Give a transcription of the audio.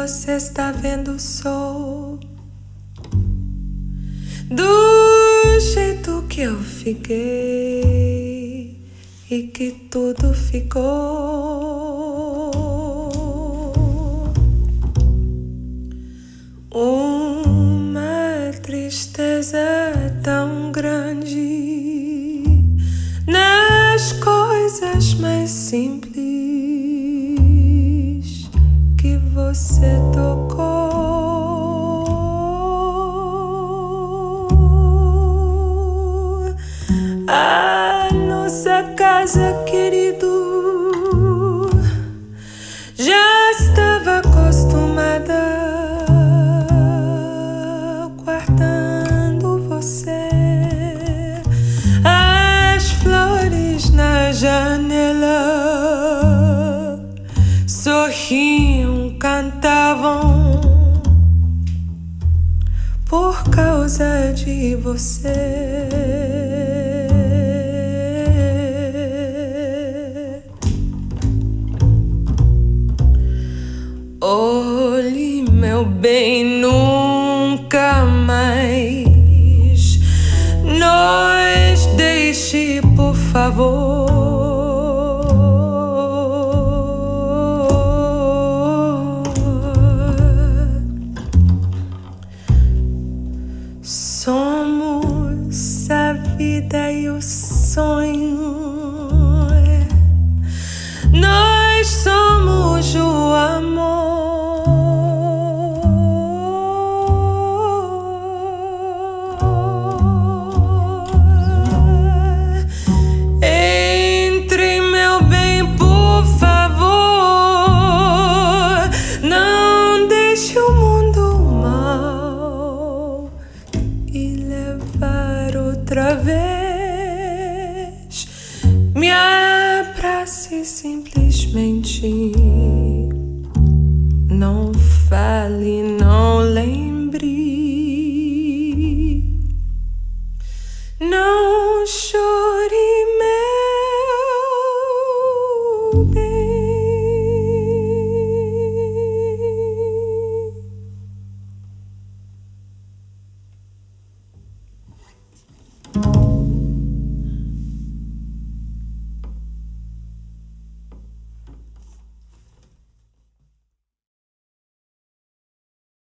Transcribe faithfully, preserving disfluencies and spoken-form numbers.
você está vendo o sol do jeito que eu fiquei e que tudo ficou uma tristeza tão grande nas coisas mais simples que você tocou. A nossa casa, querido, já estava acostumada guardando você. As flores na janela sorriam, cantavam por causa de você. Olhe, meu bem, nunca mais nos deixe, por favor. Somos a vida e o sonho. Nós somos o amor. Entre, meu bem, por favor. Não deixe o mundo mal e levar outra vez. Me abrace simplesmente.